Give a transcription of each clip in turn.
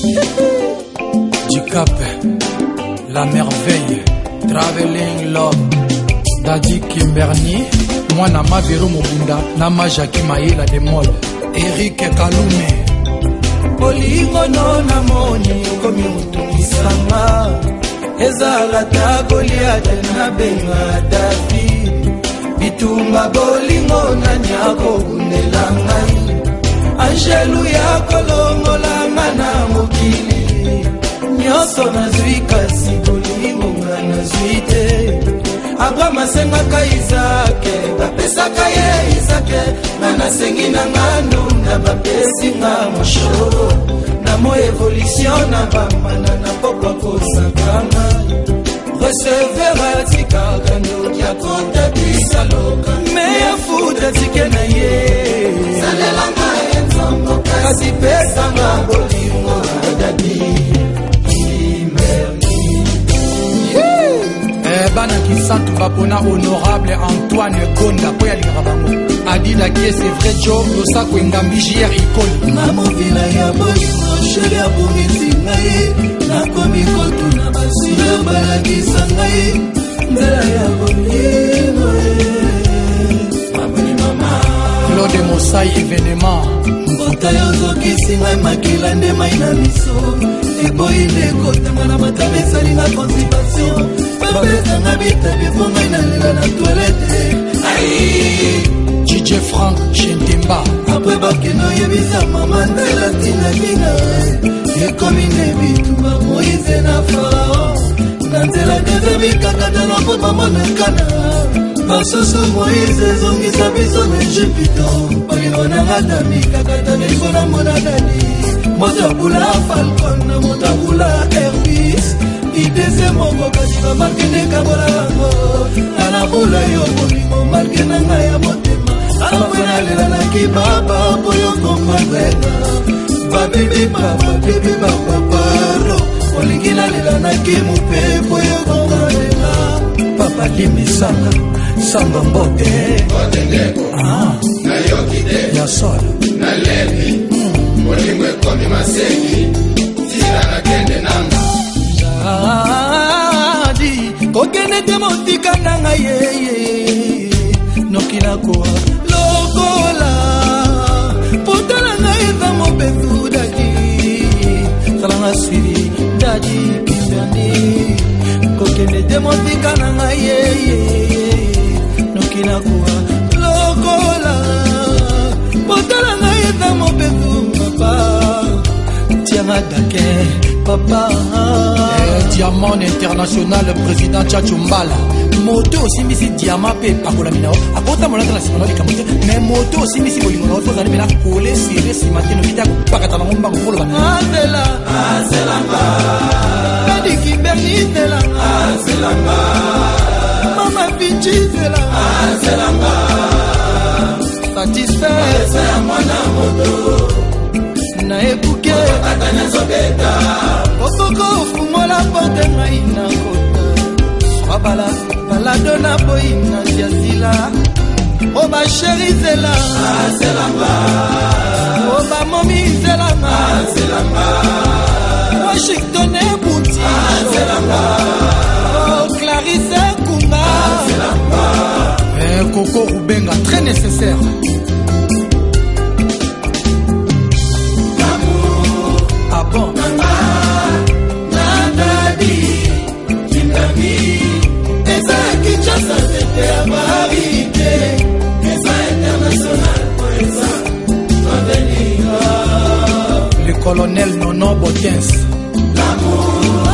Du Cap, la merveille, Traveling Love, Daddy Kimberny, moi na Mavero Mobunda, Nama Jackie Maïla de Mol, Eric Kalume. Bolingo no namoni komi utumisanga, ezala ta Goliath na benga David. Bitumba bolingo na nyako unela ngai, Angelu ya kolongolanga na mokili. Nyoso na zwi kasi bolingo nga na zwi te. Abraham asengaka Isake, bapesaka ye Isake. Ngana sengi na nganu na bapesi nga moshoro. Na mo evolution na bamana na pokwa kosakanga. Recevera tikaka ndoki ya konta bisaloka. Meya futa tike na ye salelanga enzongo kasi pesa nga bolingo adadi. Bana Kisantu Bapona honorable Antoine Gonda Poya Ligrabango Adila qui c'est vrai Joe Losako Ngambi JR Icon Namo vila ya bolingo shele ya bumisi ngai. Nakomi kotu na basira balakisa ngai. Ndela ya bolingo Maboni mama Claude Mosai événement Mbota yozokisi ngai makila nde mai na miso. Eboyi nekotanga na matame esalinga constipation. Babesanga bita bifo ngai nalela na toilette. DJ Frank Chentemba Apres bakeno yebisa mama nzela tina kina. Ekomi ne bituba Moïse na Farao. Na nzela keze bikakata na po bamonekana. Basusu Moïse ezongisa biso na Ejipito. Bolingo na ngata mikakata meliko na mona dani. Motabula Falcon na motabula Airbus. Idese mongo kasi bamakende kabola yango. Anabula yo bolingo marke na nga ya motema. Alapwena lela na kibaba poyo komagweka. Babibi baba bibi baba paro. Olingina lela na kimupe poyo komagweka. Papa limisanga samba mbote Otendeko na yokide ya sola na levi Bolingo ekomi masengi Tira na kende nanga Adi kokene te motika nanga yeye. Nokina koa lokola potala ngai eza mobezu daki. Salanga siri dadi Kimberny. Kokene te motika nanga yeye. Nokina koa lokola potala ngai eza mobezu papa. Tianga dake papa. Diamant international président Tchatcho Mbala moto aussi misi diamant pe pakola minao akota molata na sima na kamote mais moto aussi misi bolingo na otoza mena kole sire simatino kita pakata na ngomba ngolo bana azelanga Daddy Kimberny zelanga azelanga mama Pichi zelanga azelanga satisfait sa mwana moto na ebuke atanya zobeta okoko fumola porte ngai na kota swabala balado na boina diazila oba chéri zela azelanga oba momi zelanga azelanga Washington ebuti azelanga Clarisse Kunga azelanga Coco Rubenga très nécessaire. Bon. Daddy Kimberny eza Kinshasa tete ya barité. Eza international poesa Traveling. Le colonel Nono Botens. L'amour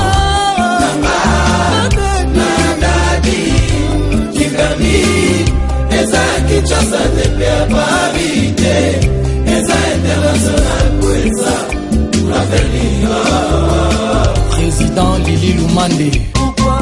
Daddy Kimberny eza Kinshasa tete ya barité. Eza international poesa Président Lili Lumande. Pourquoi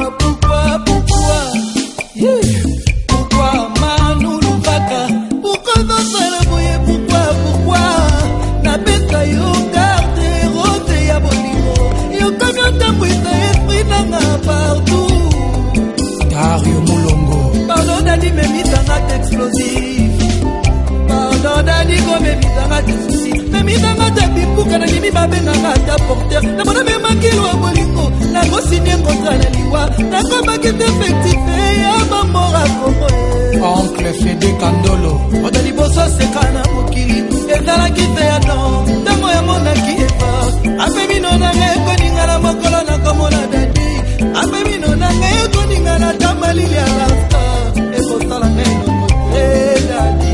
yeah. Pourquoi Manu Lubaka? Pourquoi Vincent Boye? Pourquoi na beta yo garde rote ya bolingo. Yo kagata mwita esprit nanga partout. Dario Mulongo. Pardon Dani me mit en acte explosif. Pardon pardon dadi kome mitanga te susi na mitanga te bipuka na limi babenganga ata porteur na mona memakilo wa bolingo nakosinie kontra na liwa nakobaki defectife ya bambora kongo oncle Fede Kandolo oda liboso seka na mokili ezalaki te ya don ntango ya monaki eva ape bino nanga ekoninga na mokolo na komona dadi ape bino nanga ekoninga na tamalili ya rasta ekosala ngai nokote dadi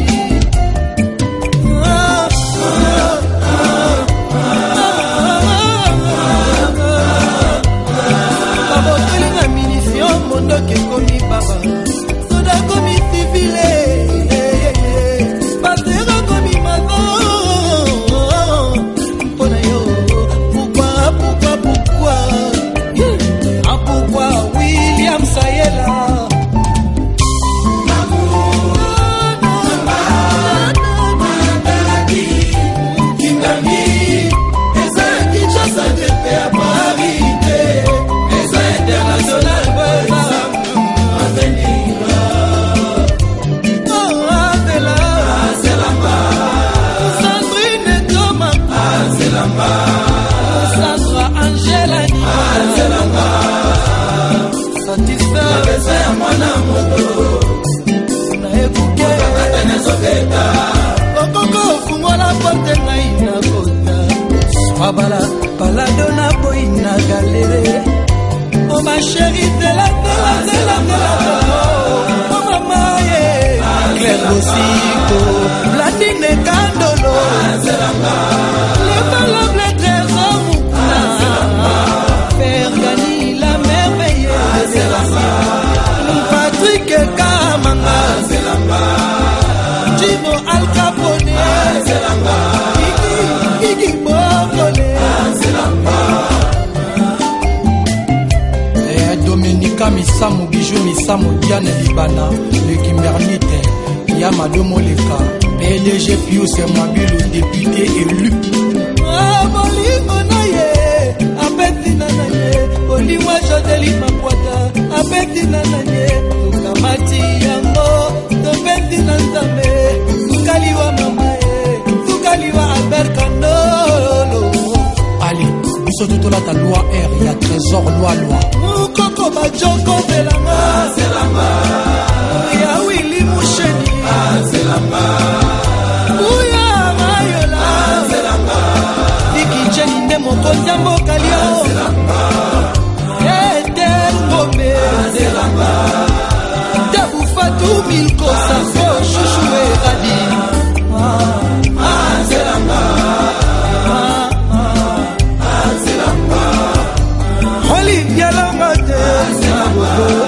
babotelinga minisio mondoki ekomi baba soda komi sivile patera komi mazo mpona yo pourquoi William Sayela Sandra Angela satisfaire ya mwana moto na ekuke okoko fungola porte ngai na kota swabala balado na boy na galere oh ma chérie de la oh mama ye Claire Bosiko Blandine Kandolo le valable trésor Fergani la merveilleuse Patrick Kamanga Gino Al Capone Iggy Bokole Dominika Misamu Bijou Misamu Diane Libana le Kimberlite Yamadomo Leka PDG Pius Mwabilu député élu bolingo na ye apetina na ye bolingo Jodeli Makwata apetina na ye tukamati yango topetina nzambe tukaliwa mama ye tukaliwa Albert Kandolo allez biso totola ta loi R ya trésor loi mukoko bajoko belanga selamba ya Willy Musheni selamba uya mayola selamba dikijeni nde mokonzi ya mboka lio eter ngombe selamba tabufatu milkosa fo shushu eradi selamba selamba Olivia Langate selamba